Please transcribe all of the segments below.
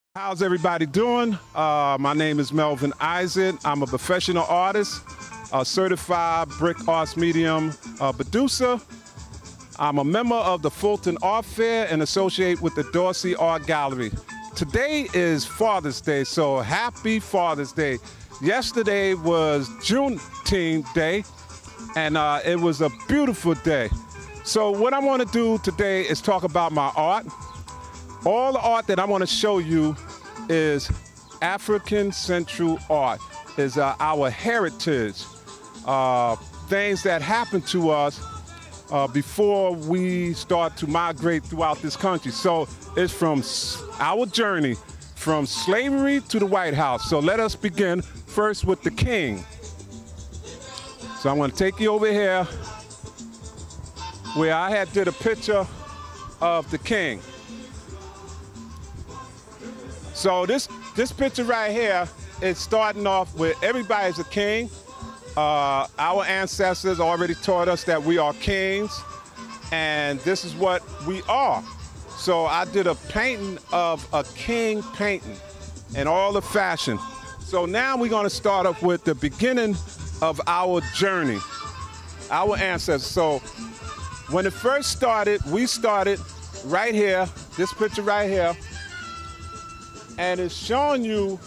How's everybody doing? My name is Melvin. I'm a professional artist, a certified brick arts medium producer. I'm a member of the Fulton Art Fair and associate with the Dorsey Art Gallery. Today is Father's Day, so happy Father's Day. Yesterday was Juneteenth Day, and it was a beautiful day. So what I want to do today is talk about my art. All the art that I want to show you is African Central art, is our heritage, things that happened to us before we start to migrate throughout this country. So it's from our journey from slavery to the White House. So let us begin first with the king. So I'm going to take you over here where I had did a picture of the king. So this picture right here is starting off with everybody's a king. Our ancestors already taught us that we are kings, and this is what we are. So I did a painting of a king painting and all the fashion. So now we're going to start up with the beginning of our journey, our ancestors. So when it first started, we started right here, this picture right here. And it's showing you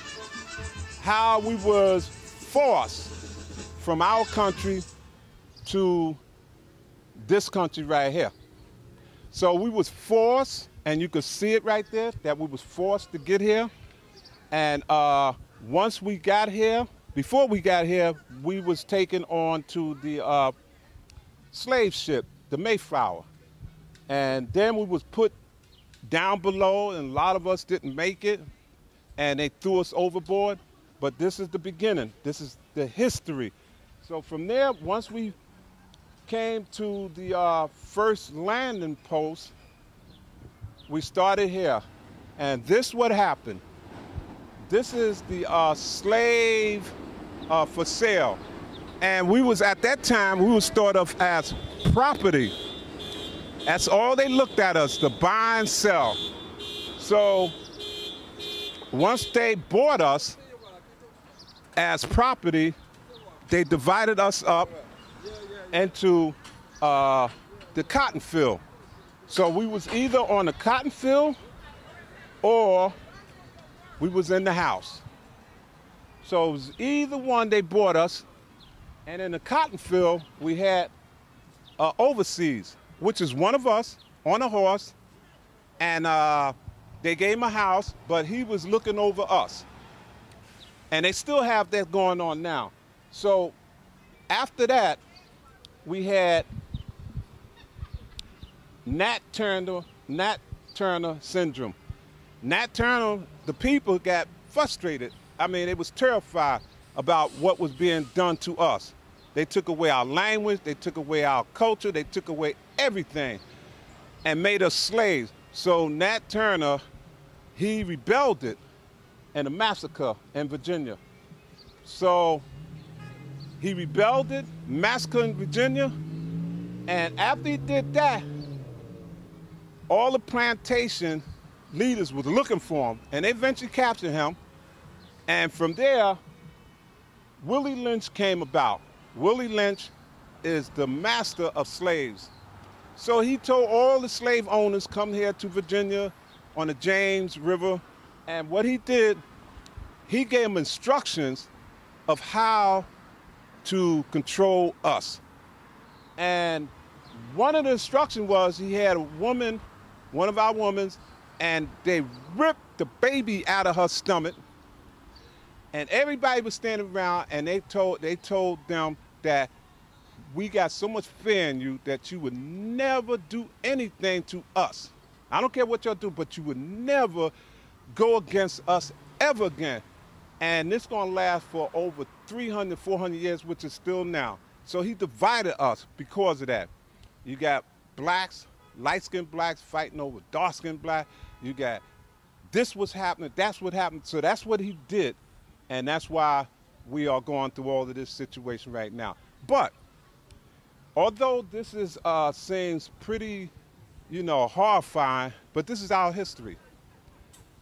how we was forced from our country to this country right here. So we was forced, and you could see it right there, that we was forced to get here. And once we got here, before we got here, we was taken on to the slave ship, the Mayflower. And then we was put down below, and a lot of us didn't make it, and they threw us overboard. But this is the beginning. This is the history. So from there, once we came to the first landing post, we started here. And this what happened. This is the slave for sale. And we was, at that time, we was thought of as property. That's all they looked at us, to buy and sell. So once they bought us as property, they divided us up into the cotton field. So we was either on the cotton field or we was in the house. So it was either one they bought us, and in the cotton field we had overseas, which is one of us on a horse, and they gave him a house, but he was looking over us. And they still have that going on now. So after that, we had Nat Turner syndrome. Nat Turner, the people got frustrated. I mean, they was terrified about what was being done to us. They took away our language, they took away our culture, they took away everything and made us slaves. So Nat Turner, he rebelled it in a massacre in Virginia. So he rebelled it, massacre in Virginia, and after he did that, all the plantation leaders was looking for him, and they eventually captured him. And from there, Willie Lynch came about. Willie Lynch is the master of slaves. So he told all the slave owners, come here to Virginia on the James River. And what he did, he gave them instructions of how to control us. And one of the instructions was he had a woman, one of our women, and they ripped the baby out of her stomach. And everybody was standing around, and they told them that we got so much fear in you that you would never do anything to us. I don't care what y'all do, but you would never go against us ever again. And this gonna last for over 300, 400 years, which is still now. So he divided us because of that. You got blacks, light-skinned blacks fighting over dark-skinned black. You got this was happening, that's what happened. So that's what he did. And that's why we are going through all of this situation right now. But although this is seems pretty, horrifying, but this is our history.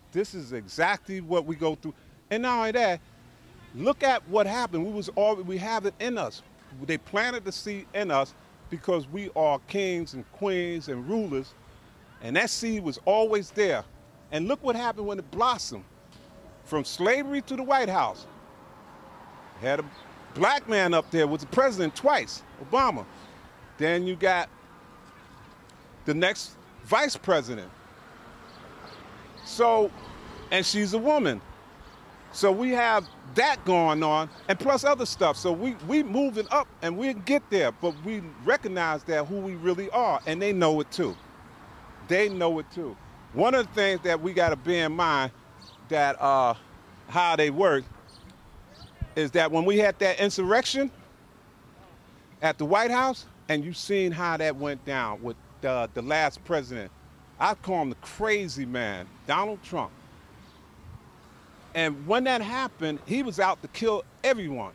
This is exactly what we go through. And not only that, look at what happened. We have it in us. They planted the seed in us because we are kings and queens and rulers, and that seed was always there. And look what happened when it blossomed. From slavery to the White House. Had a black man up there, was the president twice, Obama. Then you got the next vice president. So, and she's a woman. So we have that going on, and plus other stuff. So we moving up, and we'll get there, but we recognize that who we really are, and they know it too. They know it too. One of the things that we got to bear in mind that how they work is that when we had that insurrection at the White House, and you seen how that went down with the last president, I call him the crazy man, Donald Trump. And when that happened, he was out to kill everyone.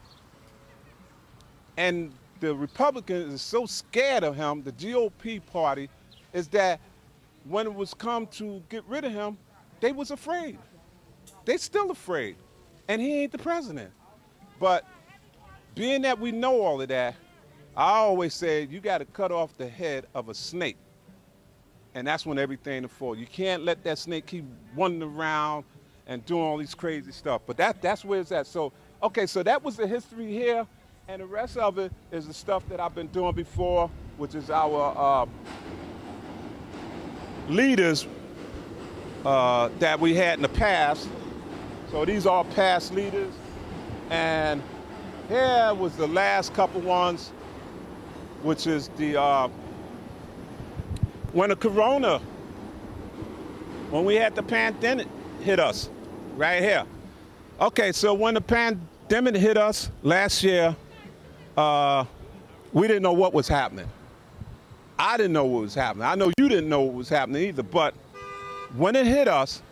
And the Republicans are so scared of him, the GOP party, is that when it was come to get rid of him, they was afraid. They still afraid. And he ain't the president. But being that we know all of that, I always say you got to cut off the head of a snake. And that's when everything will fall. You can't let that snake keep wandering around and doing all these crazy stuff. But that's where it's at. So, okay, so that was the history here. And the rest of it is the stuff that I've been doing before, which is our leaders that we had in the past. So these are past leaders. And here was the last couple ones, which is the, when we had the pandemic hit us, right here. Okay, so when the pandemic hit us last year, we didn't know what was happening. I didn't know what was happening. I know you didn't know what was happening either, but when it hit us,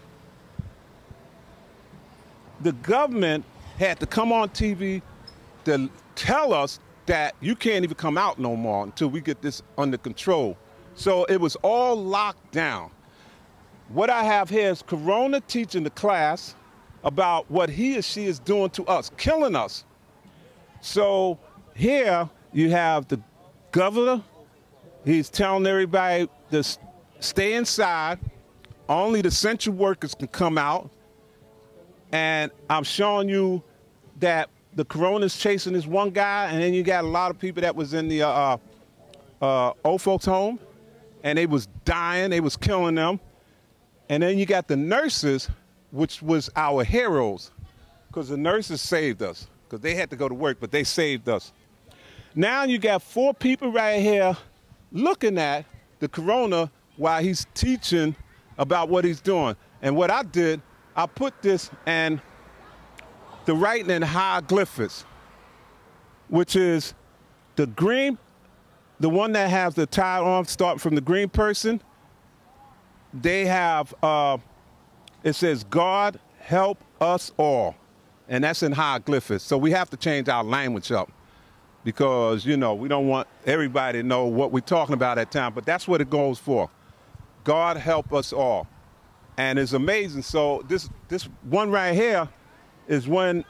the government had to come on TV to tell us that you can't even come out no more until we get this under control. So it was all locked down. What I have here is Corona teaching the class about what he or she is doing to us, killing us. So here you have the governor. He's telling everybody to stay inside. Only the essential workers can come out. And I'm showing you that the corona's chasing this one guy, and then you got a lot of people that was in the old folks home, and they was dying, they was killing them. And then you got the nurses, which was our heroes, because the nurses saved us, because they had to go to work, but they saved us. Now you got 4 people right here looking at the corona while he's teaching about what he's doing. And what I did, I put this and the writing in hieroglyphics, which is the green, the one that has the tied arm starting from the green person. They have, it says, God help us all. And that's in hieroglyphics. So we have to change our language up because, you know, we don't want everybody to know what we're talking about at time, but that's what it goes for. God help us all. And it's amazing. So this one right here is when,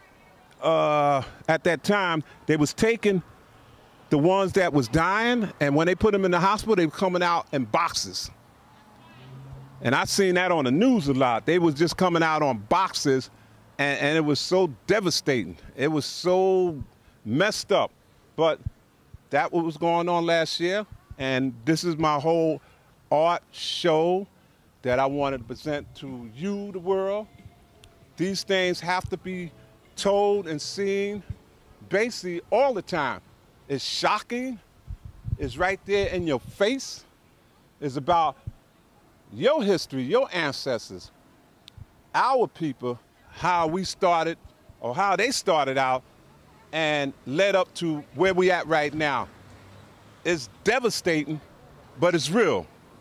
at that time, they was taking the ones that was dying, and when they put them in the hospital, they were coming out in boxes. And I've seen that on the news a lot. They was just coming out on boxes, and it was so devastating. It was so messed up. But that what was going on last year, and this is my whole art show that I wanted to present to you, the world. These things have to be told and seen basically all the time. It's shocking. It's right there in your face. It's about your history, your ancestors, our people, how we started or how they started out and led up to where we at right now. It's devastating, but it's real.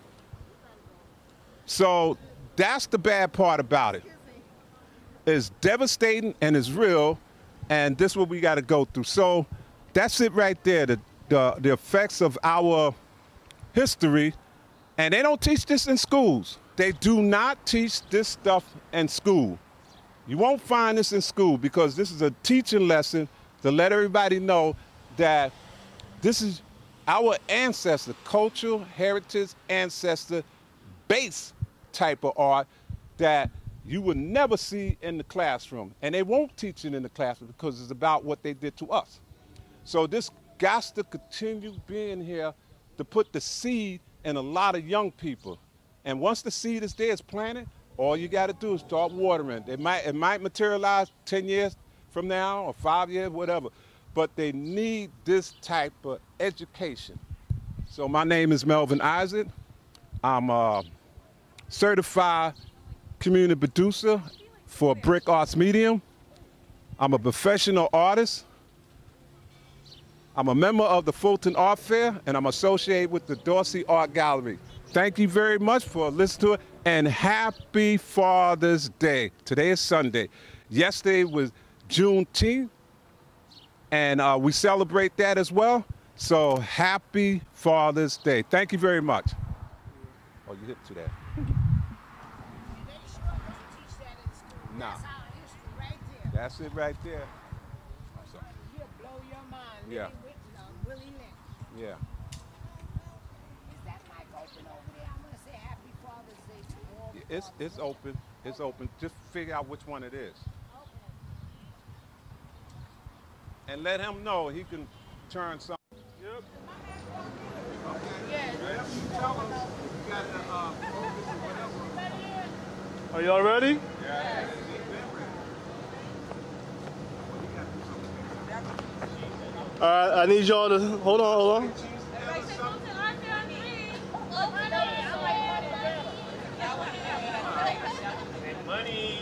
So that's the bad part about it. It's devastating and it's real, and this is what we got to go through. So that's it right there, the effects of our history. And they don't teach this in schools. They do not teach this stuff in school. You won't find this in school because this is a teaching lesson to let everybody know that this is our ancestor, cultural heritage ancestor base type of art that you would never see in the classroom. And they won't teach it in the classroom because it's about what they did to us. So this got to continue being here to put the seed in a lot of young people. And once the seed is there, it's planted, all you got to do is start watering. It might materialize 10 years from now or 5 years, whatever. But they need this type of education. So my name is Melvin Isaac. I'm a certified community producer for Brick Arts Medium. I'm a professional artist. I'm a member of the Fulton Art Fair, and I'm associated with the Dorsey Art Gallery. Thank you very much for listening to it, and happy Father's Day. Today is Sunday. Yesterday was Juneteenth, and we celebrate that as well. So happy Father's Day. Thank you very much. Oh, you hit to that. Nah. That's it right there. He'll blow your mind. Yeah. Yeah. Is that mic open over there? I'm gonna say Happy Father's Day to all. It's open. It's open. Just figure out which one it is. Okay. And let him know he can turn something. Yep. Okay. Yeah. Whatever you tell him, you got to focus on whatever. Are y'all ready? Yeah. All right, I need y'all to hold on. Money.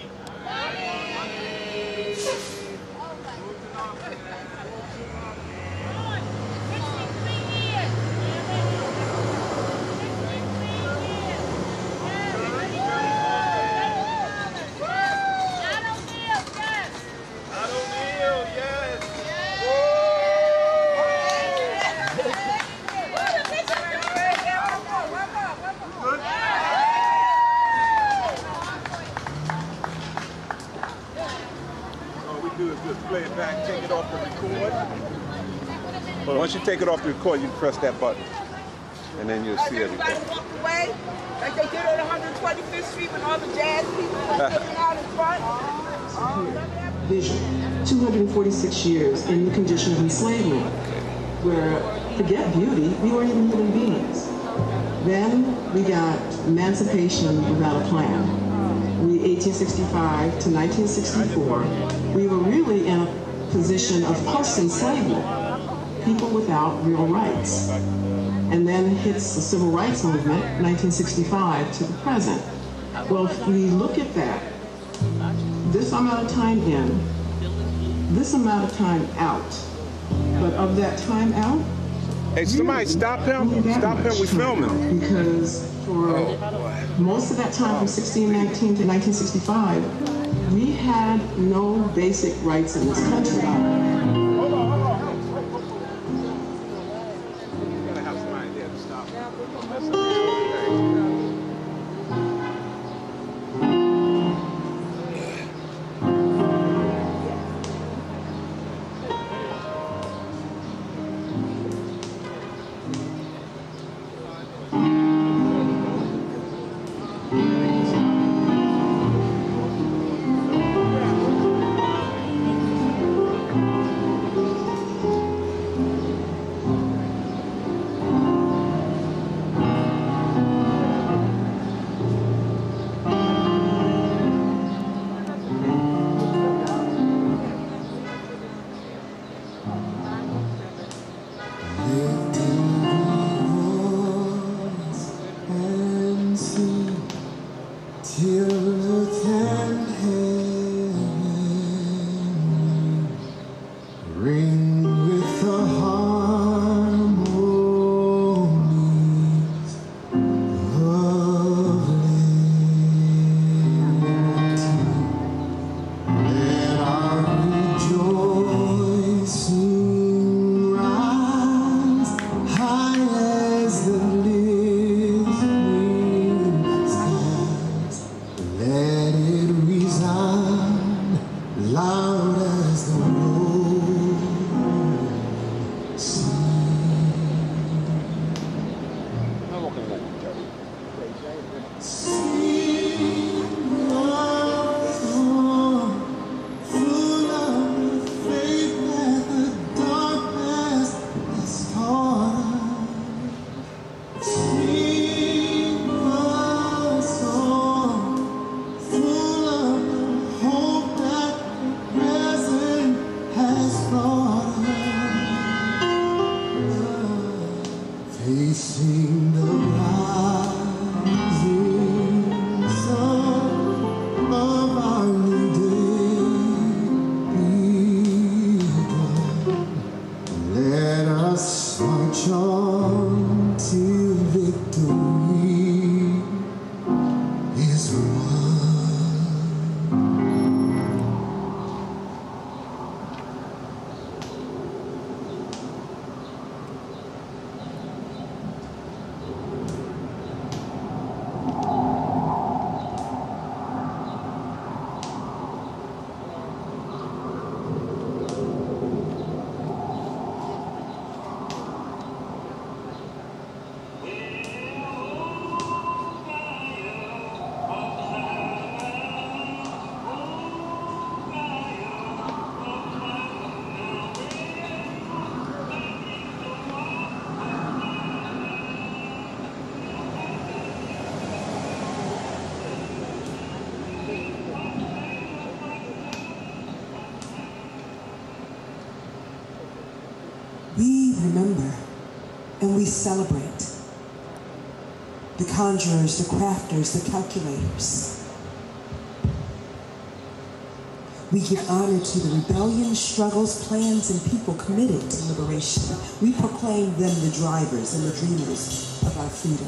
Do is just play it back, take it off the record. Once you take it off the record, you press that button, and then you'll see everything. Everybody walk away like they did on 125th Street when all the jazz people were sitting out in front. Vision, 246 years in the condition of enslavement, where, forget beauty, we weren't even human beings. Then we got emancipation without a plan. 1865 to 1964, we were really in a position of post-enslavement, people without real rights. And then hits the civil rights movement, 1965 to the present. Well, if we look at that, this amount of time in, this amount of time out, but of that time out, hey, somebody stop him! Stop him! We're filming. Because for most of that time, from 1619 to 1965, we had no basic rights in this country. You gotta have somebody there to stop him. We remember and we celebrate the conjurers, the crafters, the calculators. We give honor to the rebellion, struggles, plans, and people committed to liberation. We proclaim them the drivers and the dreamers of our freedom.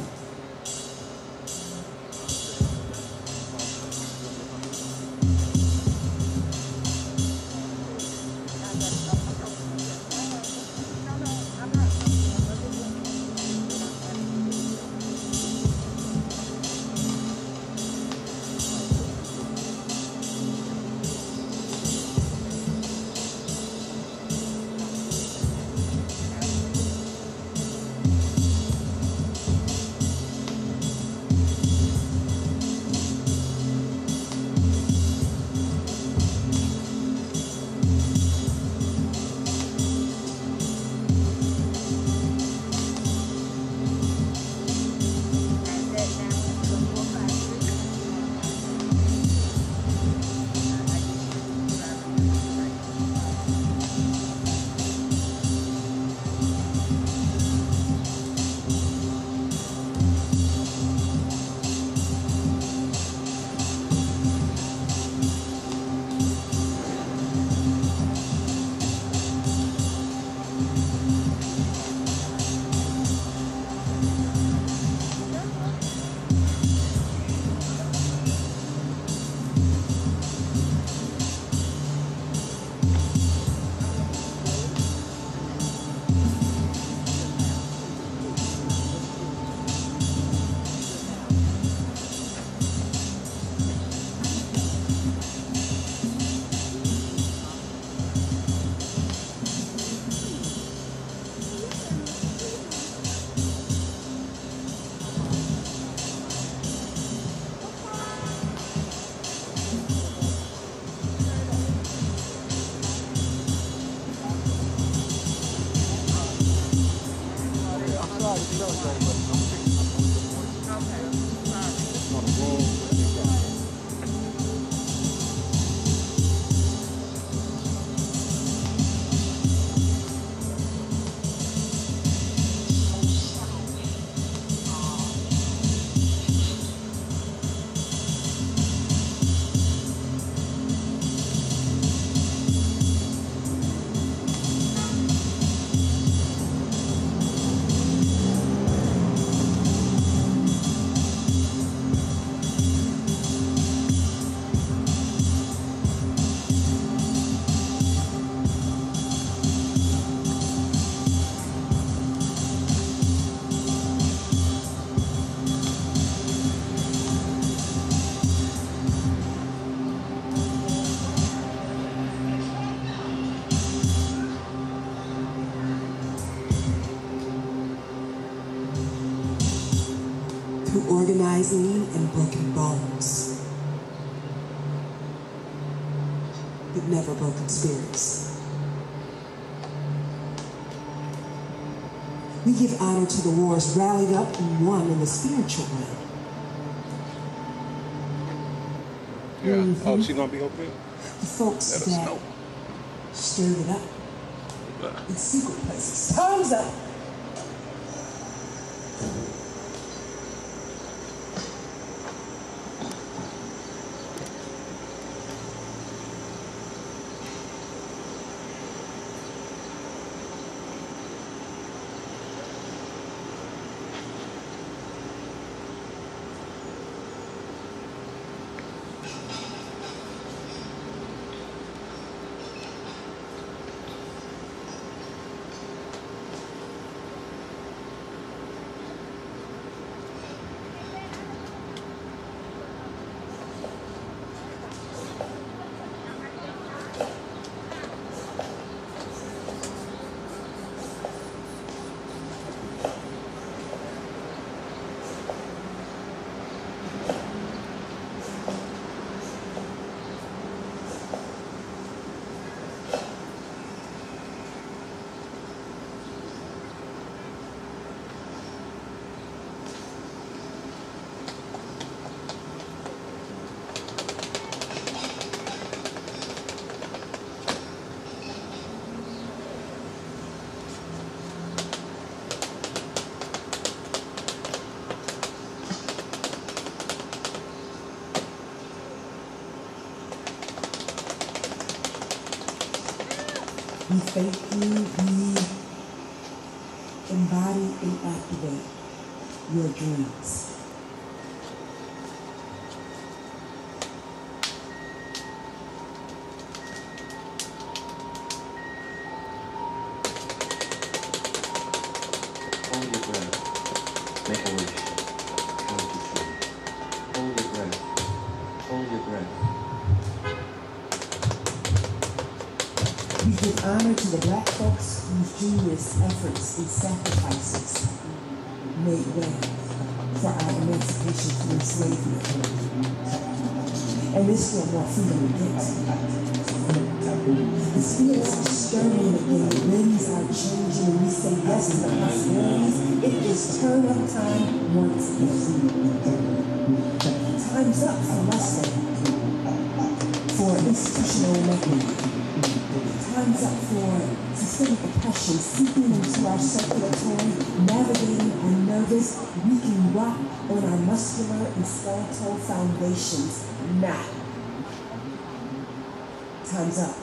Organizing and broken bones, but never broken spirits. We give honor to the wars rallied up and won in the spiritual way. Yeah. Oh, she gonna be open? The folks that stirred it up in secret places. Time's up. We thank you, we embody and activate your dreams. Hold your breath. Make a wish. Count to 3. Hold your breath. Hold your breath. We give honor to the Black folks whose genius, efforts, and sacrifices made way for our emancipation from enslavement. And there's still more freedom to get to. The spirits are stirring again, the winds are changing, and we say yes to the possibilities. It is turn up time once again. Time's up for wrestling, for institutional inequity. Time's up for systemic oppression seeping into our circulatory, navigating our nervous, we can rock on our muscular and skeletal foundations now. Time's up.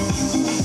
Thank you.